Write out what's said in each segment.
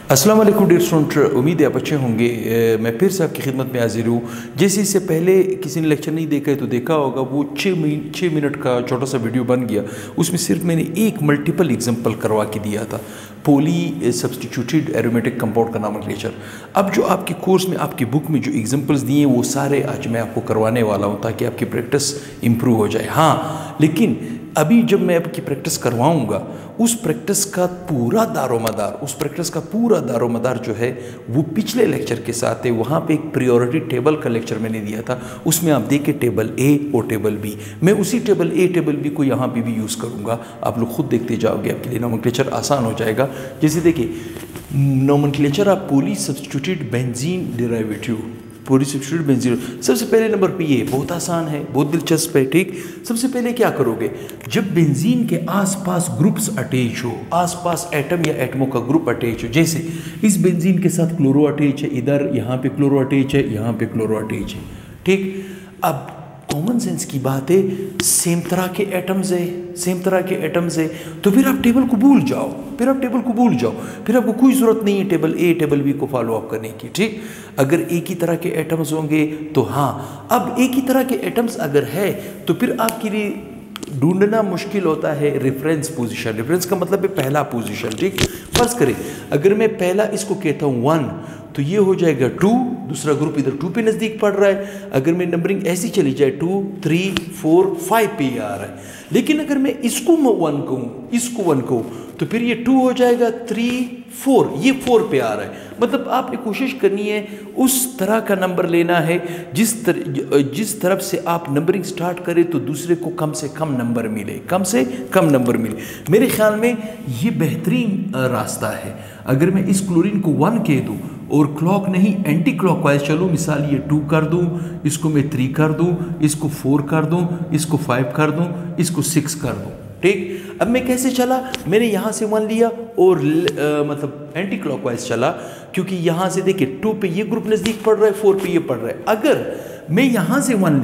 अस्सलाम वालेकुम dear student, उम्मीद है आप अच्छे होंगे। मैं फिर से आपकी खिदमत में हाजिर हूँ। जैसे इससे पहले किसी ने लेक्चर नहीं देखा है तो देखा होगा, वो 6 मिनट का छोटा सा वीडियो बन गया। उसमें सिर्फ मैंने एक मल्टीपल एग्जांपल करवा के दिया था, पॉली सब्सटीट्यूटेड एरोमेटिक कंपाउंड का नॉमेनक्लेचर। अब जो आपके कोर्स में आपकी बुक में जो एग्जांपल्स दिए वो सारे आज मैं आपको करवाने वाला हूँ ताकि आपकी प्रैक्टिस इम्प्रूव हो जाए। हाँ, लेकिन अभी जब मैं आपकी प्रैक्टिस करवाऊंगा उस प्रैक्टिस का पूरा दारोमदार जो है वो पिछले लेक्चर के साथ है। वहाँ पे एक प्रायोरिटी टेबल का लेक्चर मैंने दिया था, उसमें आप देखें टेबल ए और टेबल बी। मैं उसी टेबल ए टेबल बी को यहाँ पे भी यूज़ करूँगा, आप लोग खुद देखते जाओगे, आपके लिए नोमेनक्लेचर आसान हो जाएगा। जैसे देखिए nomenclature of poly substituted benzene derivative, poly substituted benzene. सबसे पहले नंबर पे ये बहुत आसान है, बहुत दिलचस्प है। ठीक, सबसे पहले क्या करोगे, जब बेंजीन के आसपास ग्रुप्स अटैच हो, आसपास एटम या एटमों का ग्रुप अटैच हो, जैसे इस बेंजीन के साथ क्लोरो अटैच है, इधर यहाँ पे क्लोरो अटैच है, यहाँ पे क्लोरो अटैच है। ठीक, अब कॉमन सेंस की बात है, सेम तरह के एटम्स है, तो फिर आप टेबल को भूल जाओ, फिर आपको कोई ज़रूरत नहीं है टेबल ए टेबल बी को फॉलो अप करने की। ठीक, अगर एक ही तरह के एटम्स होंगे तो हाँ, अब एक ही तरह के एटम्स अगर है तो फिर आपके लिए ढूंढना मुश्किल होता है रेफरेंस पोजीशन। रेफरेंस का मतलब है पहला पोजीशन। ठीक, फर्ज करें अगर मैं पहला इसको कहता हूँ 1 तो ये हो जाएगा 2, दूसरा ग्रुप इधर 2 पे नज़दीक पड़ रहा है। अगर मैं नंबरिंग ऐसी चली जाए 2, 3, 4, 5 पे आ रहा है, लेकिन अगर मैं इसको 1 कहूँ तो फिर ये 2 हो जाएगा, 3, 4, ये 4 पे आ रहा है। मतलब आपने कोशिश करनी है उस तरह का नंबर लेना है जिस तरफ से आप नंबरिंग स्टार्ट करें तो दूसरे को कम से कम नंबर मिले, मेरे ख्याल में ये बेहतरीन रास्ता है। अगर मैं इस क्लोरीन को 1 कह दूँ और क्लॉक नहीं एंटी क्लॉकवाइज चलो, मिसाल ये 2 कर दूँ, इसको मैं 3 कर दूँ, इसको 4 कर दूँ, इसको 5 कर दूँ, इसको 6 कर दूँ। ठीक, अब मैं कैसे चला, मैंने यहाँ से 1 लिया और मतलब एंटी क्लॉकवाइज चला, क्योंकि यहाँ से देखिए 2 पे ये ग्रुप नज़दीक पड़ रहा है, 4 पे ये पड़ रहा है। अगर मैं यहाँ से 1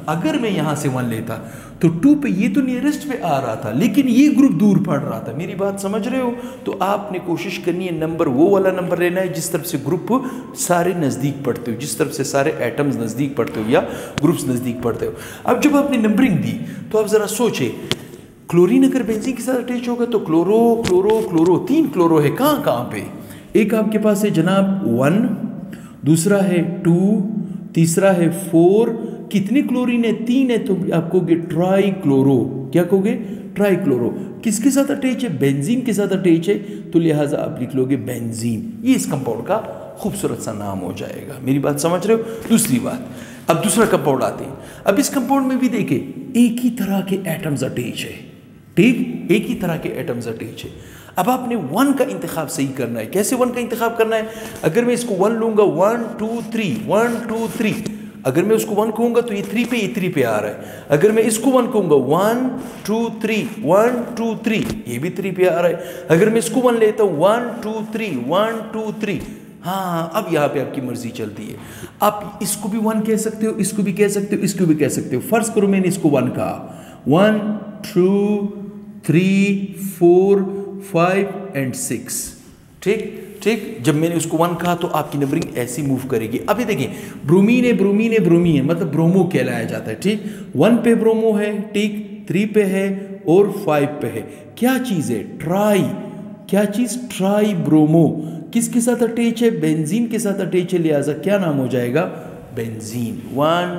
लेता तो 2 पे ये तो नियरेस्ट पे आ रहा था, लेकिन ये ग्रुप दूर पड़ रहा था। मेरी बात समझ रहे हो? तो आपने कोशिश करनी है नंबर वो वाला नंबर लेना है जिस तरफ से ग्रुप सारे नज़दीक पड़ते हो, जिस तरफ से सारे एटम्स नज़दीक पड़ते हो या ग्रुप्स नज़दीक पड़ते हो। अब जब आपने नंबरिंग दी तो आप ज़रा सोचे, क्लोरीन अगर बेंजीन के साथ अटैच होगा तो क्लोरो 3 क्लोरो है कहाँ पे। एक आपके पास है जनाब 1, दूसरा है 2, तीसरा है 4। कितने क्लोरीन है? 3 है, तो आप कहोगे ट्राई क्लोरो। क्या कहोगे? Trichloro. किसके साथ अटैच है? बेंजीन के साथ अटैच है, तो लिहाजा आप लिख लोगे बेंजीन। ये इस कंपाउंड का खूबसूरत सा नाम हो जाएगा। मेरी बात समझ रहे हो? दूसरी बात, अब दूसरा कंपाउंड आते हैं। अब इस कंपाउंड में भी देखें एक ही तरह के एटम्स अटैच है। ठीक, एक ही तरह के एटम्स अटैच है। अब आपने 1 का इंतखाब सही करना है। कैसे 1 का इंतखाब करना है? अगर मैं इसको 1 लूँगा, 1 2 3, 1 2 3, अगर मैं उसको 1 कहूँगा तो ये 3 पे आ रहा है। अगर मैं इसको 1 कहूँगा, 1 2 3, 1 2 3, ये भी 3 पे आ रहा है। अगर मैं इसको 1 लेता हूँ, 1 2 3, 1 2 3, हाँ, अब यहाँ पे आपकी मर्जी चलती है। आप इसको भी 1 कह सकते हो, इसको भी कह सकते हो, इसको भी कह सकते हो। फर्ज करो मैंने इसको 1 कहा, 1 2 3 4 5 एंड 6। ठीक, जब मैंने उसको 1 कहा तो आपकी नंबरिंग ऐसी मूव करेगी। अभी देखिए ब्रोमीन है, मतलब ब्रोमो कहलाया जाता है। ठीक, 1 पे ब्रोमो है, ठीक, 3 पे है और 5 पे है। क्या चीज़ है? Tribromo. किसके साथ अटैच है? बेंजीन के साथ अटैच है, लिहाजा क्या नाम हो जाएगा? बेंजीन। 1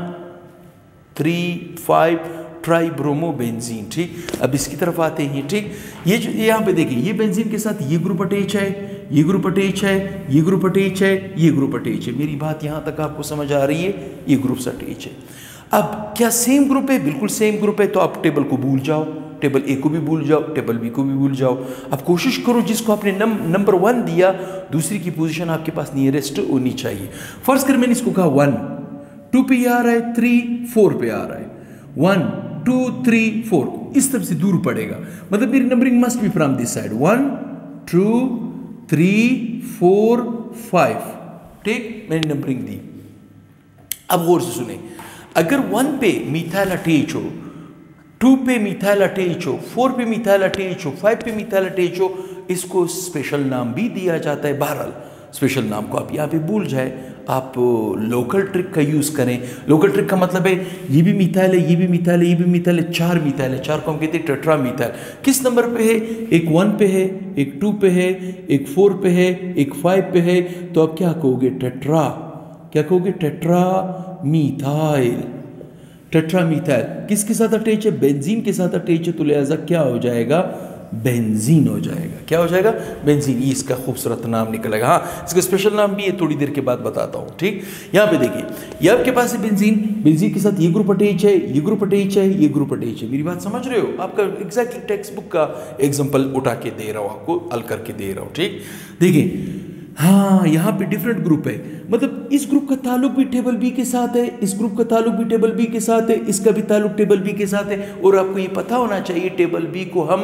3 5 tribromobenzene. ठीक, अब इसकी तरफ आते हैं। ठीक, ये जो यहाँ पे देखिए, ये बेंजीन के साथ ये ग्रुप अटैच है, ये ग्रुप अटैच है, ये ग्रुप अटैच है, ये ग्रुप अटैच है। मेरी बात यहाँ तक आपको समझ आ रही है? ये ग्रुप्स अटैच है। अब क्या सेम ग्रुप है? बिल्कुल सेम ग्रुप है, तो आप टेबल को भूल जाओ, टेबल ए को भी भूल जाओ, टेबल बी को भी भूल जाओ। अब कोशिश करो जिसको आपने नंबर 1 दिया, दूसरी की पोजीशन आपके पास नियरेस्ट होनी चाहिए। फर्ज कर मैंने इसको कहा 1, 2 पे आ रहा है, 3 4 पे आ रहा है, 1 2 3 4, इस तरफ से दूर पड़ेगा, मतलब मेरी numbering must be from this side, 1 2 3 4 5। ठीक, मैंने नंबरिंग दी। अब गौर से सुने, अगर 1 पे मिथाइल अटैच हो, 2 पे मिथाइल अटैच हो, 4 पे मिथाइल अटैच हो, 5 पे मिथाइल अटैच हो, इसको स्पेशल नाम भी दिया जाता है। बहरहाल स्पेशल नाम को आप यहाँ पे भूल जाए, आप लोकल ट्रिक का यूज़ करें। लोकल ट्रिक का मतलब है ये भी मिथाइल है, ये भी मिथाइल है, ये भी मिथाइल है, 4 मिथाइल है, 4 को हम कहते हैं टेट्रा मिथाइल। किस नंबर पे है? एक 1 पे है, एक 2 पे है, एक 4 पे है, एक 5 पे है, तो आप क्या कहोगे? टेट्रा। क्या कहोगे? Tetra methyl. टेट्रा मिथाइल किसके साथ अटैच है? बेंजीन के साथ अटैच है, तो लिहाजा क्या हो जाएगा? बेंजीन हो जाएगा। क्या हो जाएगा? बेंजीन। ये इसका खूबसूरत नाम निकलेगा। हाँ, इसका स्पेशल नाम भी है, थोड़ी देर के बाद बताता हूँ। ठीक, यहाँ पे देखिए, ये आपके पास है बेंजीन, बेंजीन के साथ ये ग्रुप अटैच है, ये ग्रुप अटैच है, ये ग्रुप अटैच है। मेरी बात समझ रहे हो? आपका एग्जैक्टली टेक्स्ट बुक का एग्जाम्पल उठा के दे रहा हूँ, आपको हल करके दे रहा हूँ। ठीक, देखिए, हाँ, यहाँ पे डिफरेंट ग्रुप है, मतलब इस ग्रुप का ताल्लुक भी टेबल बी के साथ है, इस ग्रुप का ताल्लुक भी टेबल बी के साथ है, इसका भी ताल्लुक टेबल बी के साथ है। और आपको ये पता होना चाहिए टेबल बी को हम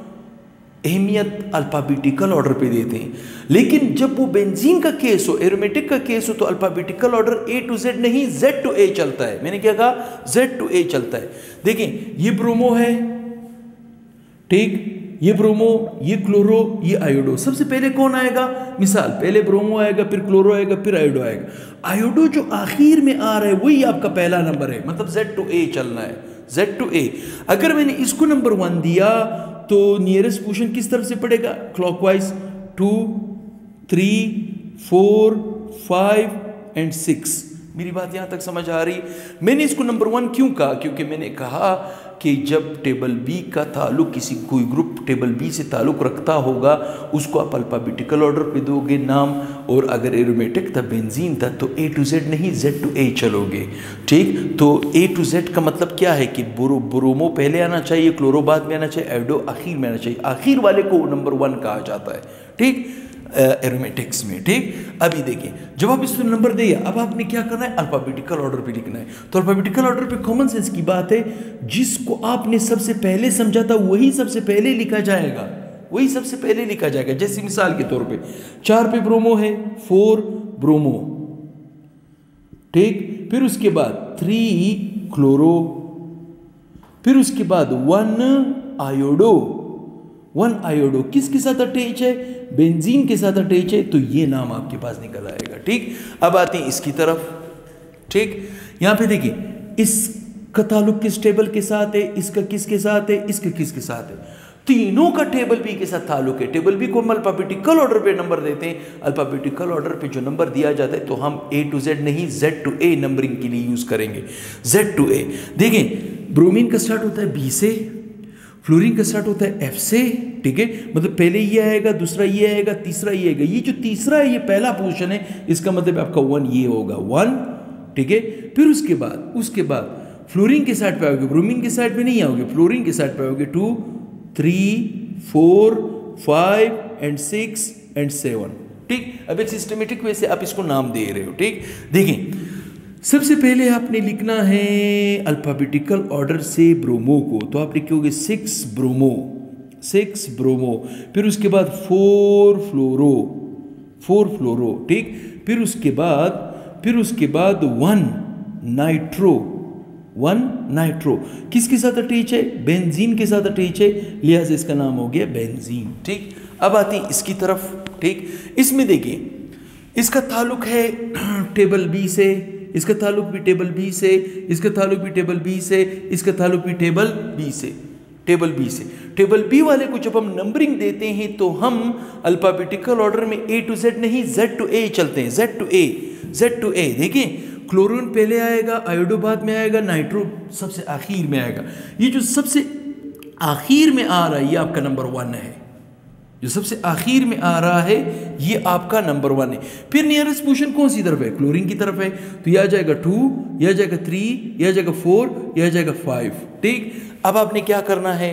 अहमियत अल्फाबेटिकल ऑर्डर पे देते हैं, लेकिन जब वो बेंजीन का केस हो, एरोमेटिक का केस हो, तो alphabetical order A to Z नहीं, Z to A चलता है। मैंने क्या कहा? Z to A चलता है। देखें, ये ब्रोमो है, ठीक, ये ब्रोमो, ये क्लोरो, ये आयोडो। सबसे पहले कौन आएगा? मिसाल, पहले ब्रोमो आएगा, फिर क्लोरो आएगा, फिर आयोडो आएगा। आयोडो जो आखिर में आ रहा है वही आपका पहला नंबर है, मतलब Z to A चलना है, Z to A। अगर मैंने इसको नंबर 1 दिया तो नियरेस्ट पोजीशन किस तरफ से पड़ेगा? क्लॉकवाइज। 2, 3, 4, 5 एंड 6। मेरी बात यहाँ तक समझ आ रही? मैंने इसको नंबर 1 क्यों कहा? क्योंकि मैंने कहा कि जब टेबल बी का ताल्लुक किसी कोई ग्रुप टेबल बी से ताल्लुक रखता होगा, उसको आप अल्फाबेटिकल ऑर्डर पे दोगे नाम, और अगर एरोमेटिक था, बेंजीन था, तो A to Z नहीं, Z to A चलोगे। ठीक, तो A to Z का मतलब क्या है कि ब्रोमो पहले आना चाहिए, क्लोरो बाद में आना चाहिए, आयोडो आखिर में आना चाहिए। आखिर वाले को नंबर 1 कहा जाता है। ठीक, एरोमेटिक्स में। ठीक, अभी देखिए, जब आप इसको नंबर दिया, अब आपने क्या करना है? अल्फाबेटिकल ऑर्डर पे लिखना है। तो अल्फाबेटिकल ऑर्डर पे कॉमन सेंस की बात है, जिसको आपने सबसे पहले समझा था वही सबसे पहले लिखा जाएगा, वही सबसे पहले लिखा जाएगा। जैसे मिसाल के तौर पे 4 पे ब्रोमो है, 4 ब्रोमो, ठीक, फिर उसके बाद 3 क्लोरो, फिर उसके बाद 1 आयोडो। 1 आयोडो किसके साथ अटैच है? बेंजीन के साथ अटैच है, तो ये नाम आपके पास निकल आएगा। ठीक, अब आते हैं इसकी तरफ। ठीक, यहां पे देखिए, इसका ताल्लुक किस टेबल के साथ है, इसका किसके साथ है, इसका किसके साथ है? तीनों का टेबल बी के साथ ताल्लुक है। टेबल बी को हम अल्फाबेटिकल ऑर्डर पे नंबर देते हैं। अल्फाबेटिकल ऑर्डर पे जो नंबर दिया जाता है, तो हम A to Z नहीं, Z to A नंबरिंग के लिए यूज करेंगे। Z to A। देखें, ब्रोमीन का स्टार्ट होता है B से, फ्लोरीन का स्टार्ट होता है F से। ठीक है, मतलब पहले ये आएगा, दूसरा ये आएगा, तीसरा ये आएगा। ये जो तीसरा है, ये पहला पोजीशन है, इसका मतलब आपका 1 ये होगा, 1। ठीक है, फिर उसके बाद फ्लोरीन के साइड पे आओगे, ब्रोमीन के साइड पे नहीं आओगे, फ्लोरीन के साइड पे आओगे। 2, 3, 4, 5 एंड 6 एंड 7। ठीक, अब एक सिस्टमेटिक वे से आप इसको नाम दे रहे हो। ठीक, देखें, सबसे पहले आपने लिखना है अल्फाबेटिकल ऑर्डर से ब्रोमो को, तो आप लिखोगे 6 ब्रोमो, 6 ब्रोमो, फिर उसके बाद 4 फ्लोरो, 4 फ्लोरो। ठीक, फिर उसके बाद 1 नाइट्रो, 1 नाइट्रो। किसके साथ अटैच है? बेंजीन के साथ अटैच है, लिहाजा इसका नाम हो गया बेंजीन। ठीक, अब आती है इसकी तरफ। ठीक, इसमें देखिए, इसका ताल्लुक है टेबल बी से, इसका ताल्लुक भी टेबल बी से, इसका ताल्लुक भी टेबल बी से, इसका ताल्लुक भी टेबल बी से, टेबल बी से। टेबल बी वाले को जब हम नंबरिंग देते हैं, तो हम अल्फाबेटिकल ऑर्डर में A to Z नहीं, Z to A चलते हैं, Z to A, Z to A। देखिए, क्लोरीन पहले आएगा, आयोडो बाद में आएगा, नाइट्रो सबसे आखिर में आएगा। ये जो सबसे आखिर में आ रहा है, ये आपका नंबर 1 है। जो सबसे आखिर में आ रहा है, ये आपका नंबर 1 है। फिर नियरेस्ट पोजीशन कौन सी तरफ है? क्लोरीन की तरफ है, तो यह आ जाएगा 2, यह आ जाएगा 3, यह आ जाएगा 4, यह आ जाएगा 5। ठीक, अब आपने क्या करना है?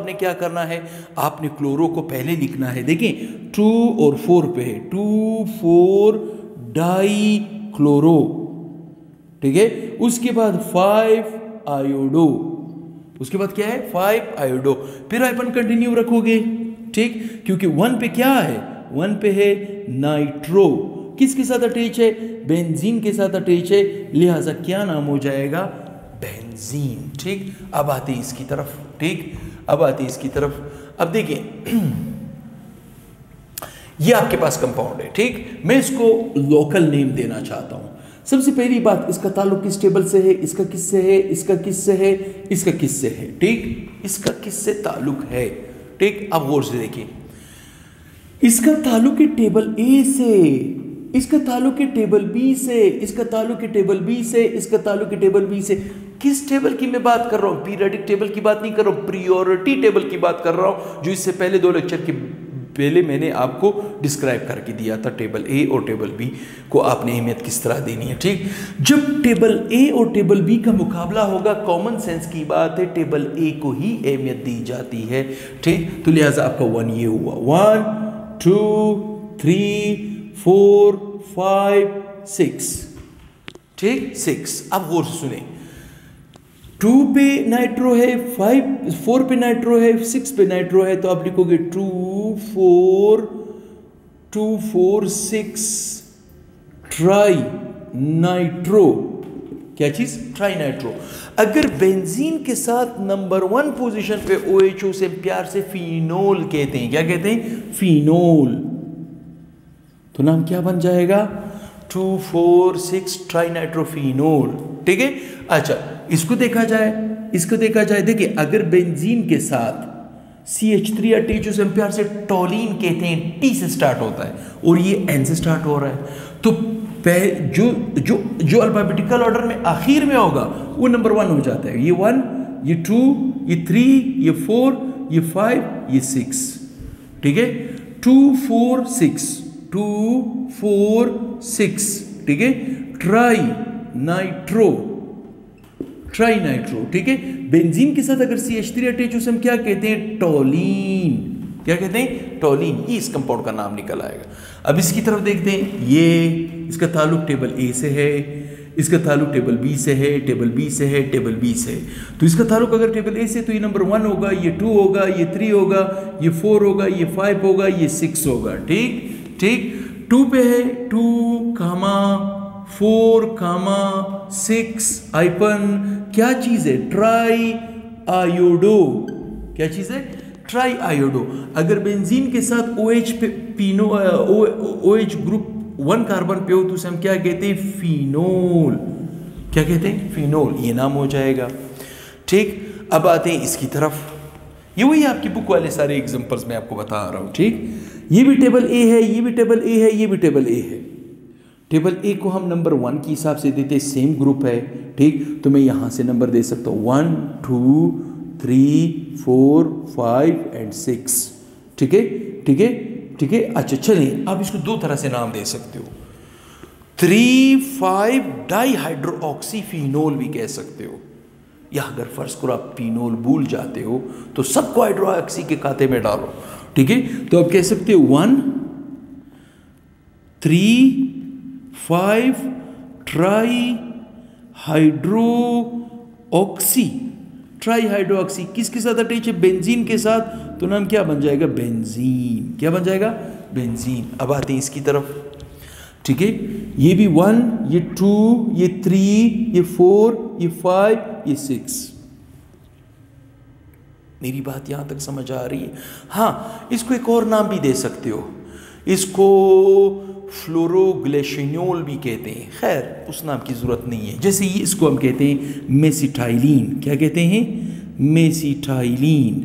आपने क्लोरो को पहले लिखना है। देखिए, 2 और 4 पे है, 2, 4 डाई क्लोरो। ठीक है, उसके बाद 5 आयोडो, उसके बाद क्या है? 5 आयोडो। फिर अपन कंटिन्यू रखोगे। ठीक, क्योंकि 1 पे क्या है? 1 पे है नाइट्रो, किसके साथ अटैच है? बेंजीन के साथ अटैच है, लिहाजा क्या नाम हो जाएगा? बेंजीन। ठीक, अब आते हैं इसकी तरफ। ठीक, अब आते हैं इसकी तरफ। अब देखिए, ये आपके पास कंपाउंड है। ठीक, मैं इसको लोकल नेम देना चाहता हूं। सबसे पहली बात, इसका ताल्लुक किस टेबल से है, इसका किससे है, इसका किससे है, इसका किससे है। ठीक, इसका किससे ताल्लुक है। ठीक, अब गौर से देखिए, इसका ताल्लुक है टेबल ए से, इसका ताल्लुक है टेबल बी से, इसका ताल्लुक है टेबल बी से, इसका ताल्लुक है टेबल बी से। किस टेबल की मैं बात कर रहा हूं? पीरियडिक टेबल की बात नहीं कर रहा हूं, प्रियोरिटी टेबल की बात कर रहा हूं, जो इससे पहले 2 लेक्चर के पहले मैंने आपको डिस्क्राइब करके दिया था। टेबल ए और टेबल बी को आपने अहमियत किस तरह देनी है। ठीक, जब टेबल ए और टेबल बी का मुकाबला होगा, कॉमन सेंस की बात है, टेबल ए को ही अहमियत दी जाती है। ठीक, तो लिहाजा आपका 1 ये हुआ, 1 2 3 4 5 6। ठीक, 6। अब गौर से सुने, 2 पे नाइट्रो है, 4 पे नाइट्रो है, 6 पे नाइट्रो है, तो आप लिखोगे 2 4 6 ट्राई नाइट्रो। क्या चीज? Tri nitro. अगर बेंजीन के साथ नंबर 1 पोजीशन पे OHO से प्यार से फिनोल कहते हैं, क्या कहते हैं? फिनोल। तो नाम क्या बन जाएगा? 2 4 6 ट्राई नाइट्रोफिनोल। ठीक है, अच्छा इसको देखा जाए, इसको देखा जाए। देखिए, अगर बेंजीन के साथ CH3 या THO से प्यार से टोलीन कहते हैं, T से स्टार्ट होता है और ये N से स्टार्ट हो रहा है, तो जो जो जो अल्फाबेटिकल ऑर्डर में आखिर में होगा वो नंबर 1 हो जाता है। ये 1, ये 2, ये 3, ये 4, ये 5, ये 6। ठीक है, 2 4 6 2 4 6। ठीक है, ट्राई नाइट्रो, ट्राई नाइट्रो। ठीक है, बेंजीन के साथ अगर CH3 या THO से हम क्या कहते हैं? टोलीन। क्या कहते हैं? टोलीन। ये इस कंपाउंड का नाम निकल आएगा। अब इसकी तरफ देखते हैं, ये इसका ताल्लुक टेबल ए से है, इसका ताल्लुक टेबल बी से है, टेबल बी से है, टेबल बी से। तो इसका ताल्लुक अगर टेबल ए से, तो ये नंबर 1 होगा, ये 2 होगा, ये 3 होगा, ये 4 होगा, ये 5 होगा, ये 6 होगा। ठीक ठीक, 2 पे है 2 कामा 4 कामा 6 आइपन। क्या चीज है? Triiodo. क्या चीज है? Try iodo. अगर बेंजीन के साथ OH पे पीनो OH ग्रुप 1 कार्बन पे हो तो उसे हम क्या कहते हैं? फिनोल। क्या कहते हैं? फिनोल। ये नाम हो जाएगा। ठीक, अब आते हैं इसकी तरफ। ये वही आपकी बुक वाले सारे एग्जांपल्स मैं आपको बता रहा हूं। ठीक, ये भी टेबल ए है, ये भी टेबल ए है, ये भी टेबल ए है। टेबल ए को हम नंबर 1 के हिसाब से देते, सेम ग्रुप है। ठीक, तो मैं यहां से नंबर दे सकता हूं 1 2 3 4 5 एंड 6। ठीक है, ठीक है, ठीक है। अच्छा चलिए, आप इसको 2 तरह से नाम दे सकते हो। 3,5 डाईहाइड्रोऑक्सीफिनोल भी कह सकते हो, या अगर फर्ज करो आप फिनोल भूल जाते हो तो सबको हाइड्रोऑक्सी के खाते में डालो। ठीक है, तो आप कह सकते हो 1 3 5 ट्राई हाइड्रोऑक्सी। ट्राई हाइड्रोऑक्सी किसके साथ अटैच है? बेंजीन के साथ। तो नाम क्या बन जाएगा? बेंजीन। क्या बन जाएगा? बेंजीन। अब आते हैं इसकी तरफ। ठीक है, ये भी 1, ये 2, ये 3, ये 4, ये 5, ये 6। मेरी बात यहां तक समझ आ रही है? हाँ, इसको एक और नाम भी दे सकते हो, इसको फ्लोरोग्लिसरॉल भी कहते हैं। खैर, उस नाम की जरूरत नहीं है। जैसे ये इसको हम कहते हैं मेसिटाइलिन। क्या कहते हैं? मेसिटाइलिन।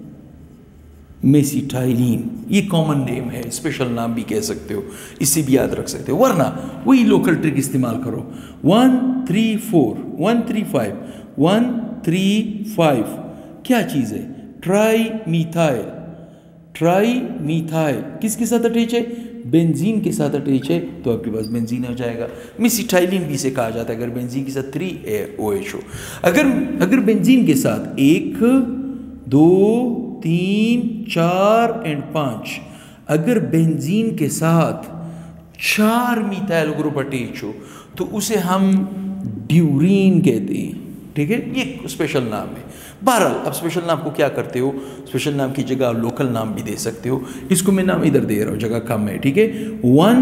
मेसिटाइलिन ये कॉमन नेम है, स्पेशल नाम भी कह सकते हो, इसे भी याद रख सकते हो। वरना वही लोकल ट्रिक इस्तेमाल करो। 1 3 4 1 3 5 1 3 5। क्या चीज़ है? Tri methyl. ट्राई मिथाइल किसके साथ अटैच है? बेंजीन के साथ अटैच है, तो आपके पास बेंजीन हो जाएगा। मेसिटाइलिन भी इसे कहा जाता है अगर बेंजीन के साथ 3OH हो। अगर बेंजीन के साथ 1 2 3 4 एंड 5, अगर बेंजीन के साथ 4 मिथाइल ग्रुप अटैच हो तो उसे हम ड्यूरीन कहते हैं। ठीक है, ये स्पेशल नाम है। बहरहाल, अब स्पेशल नाम को क्या करते हो? स्पेशल नाम की जगह लोकल नाम भी दे सकते हो। इसको मैं नाम इधर दे रहा हूं, जगह कम है। ठीक है, 1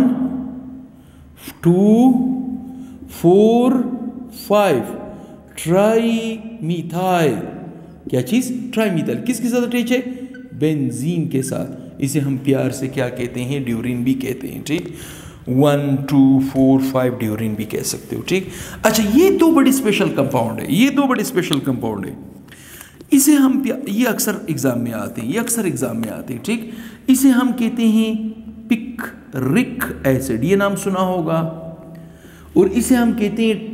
2 4 5 ट्राई मिथाइल। क्या चीज? ट्राई मिथाइल किसके साथ अटैच है? बेंजीन के साथ। इसे हम प्यार से क्या कहते हैं, ड्यूरिन भी कहते हैं, ठीक। 1 2 4 5 ड्यूरिन भी कह सकते हो, ठीक। अच्छा, ये दो बड़ी स्पेशल कंपाउंड है, ये दो बड़ी स्पेशल कंपाउंड है। इसे हम ये अक्सर एग्जाम में आते हैं, ये अक्सर एग्जाम में आते हैं, ठीक। इसे हम कहते हैं पिक्रिक एसिड, ये नाम सुना होगा। और इसे हम कहते हैं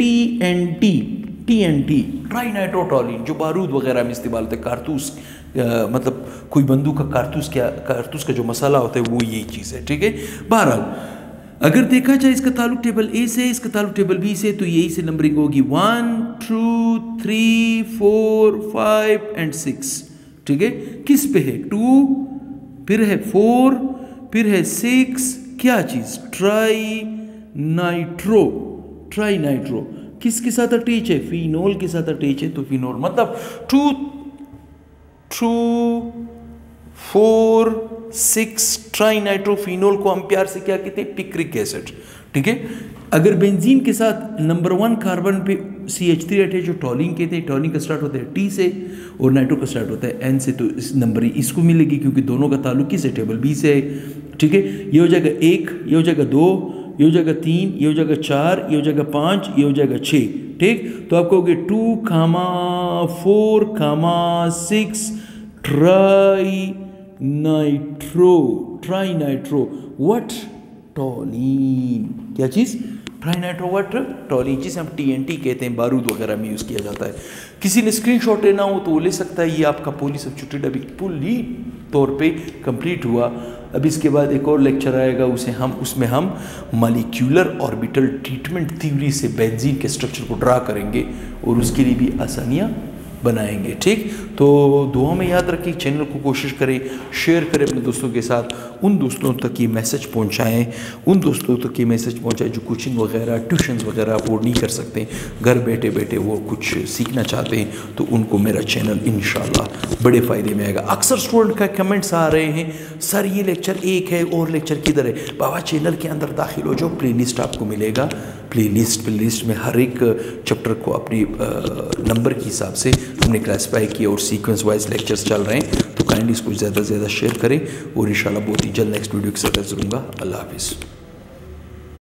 TNT, ट्राइनाइट्रोटोलिन, जो बारूद वगैरह में इस्तेमाल होता है, कारतूस, मतलब कोई बंदूक का कारतूस का जो मसाला होता है वो यही चीज़ है, ठीक है। बहरहाल अगर देखा जाए इसका ताल्लुक टेबल ए से, इसका ताल्लुक टेबल बी से, तो यही से नंबरिंग होगी 1 2 3 4 5 एंड 6, ठीक है। किस पे है, 2, फिर है 4, फिर है 6, क्या चीज़, ट्राइनाइट्रो किसके साथ अटैच है, फिनोल के साथ अटैच है। तो फिनोल मतलब 2 4 6 ट्राइनाइट्रोफिनोल को हम प्यार से क्या कहते हैं, पिक्रिक एसिड, ठीक है। अगर बेंजीन के साथ नंबर 1 कार्बन पे CH3 अटैच, जो टॉलिन कहते हैं, टॉलिन का स्टार्ट होता है T से और नाइट्रो का स्टार्ट होता है N से, तो इस नंबर इसको मिलेगी क्योंकि दोनों का ताल्लुक किस है, टेबल B से है, ठीक है। ये हो जाएगा 1, ये हो जाएगा 2, ये हो जाएगा 3, ये हो जाएगा 4, ये हो जाएगा 5, ये हो जाएगा 6, ठीक। तो आप कहोगे 2, 4, 6 ट्राइनाइट्रो व्हाट, टॉलिन, क्या चीज़, ट्राइनाइट्रो व्हाट, टॉलिन, जिसे हम TNT कहते हैं, बारूद वगैरह में यूज़ किया जाता है। किसी ने स्क्रीनशॉट लेना हो तो वो ले सकता है। ये आपका पोली सब्स्टिट्यूट अभी फुल्ली तौर पे कंप्लीट हुआ। अब इसके बाद एक और लेक्चर आएगा, उसमें हम मॉलिक्यूलर ऑर्बिटल ट्रीटमेंट थ्योरी से बेंजीन के स्ट्रक्चर को ड्रा करेंगे और उसके लिए भी आसानियाँ बनाएंगे, ठीक। तो दुआ में याद रखें, चैनल को कोशिश करें, शेयर करें अपने दोस्तों के साथ, उन दोस्तों तक ये मैसेज पहुंचाएं, उन दोस्तों तक ये मैसेज पहुंचाएं जो कोचिंग वगैरह, ट्यूशन्स वगैरह अफोर्ड नहीं कर सकते, घर बैठे बैठे वो कुछ सीखना चाहते हैं, तो उनको मेरा चैनल इंशाल्लाह बड़े फ़ायदे में आएगा। अक्सर स्टूडेंट का कमेंट्स आ रहे हैं, सर ये लेक्चर एक है और लेक्चर किधर है। बाबा चैनल के अंदर दाखिल हो जाओ, प्लेलिस्ट आपको मिलेगा, प्लेलिस्ट में हर एक चैप्टर को अपनी नंबर के हिसाब से हमने क्लासीफाई किया और सीक्वेंस वाइज लेक्चर्स चल रहे हैं। तो काइंडली इसको ज़्यादा से ज़्यादा शेयर करें और इंशाल्लाह बहुत ही जल्द नेक्स्ट वीडियो के साथ हाजिर होऊंगा। अल्लाह हाफिज़।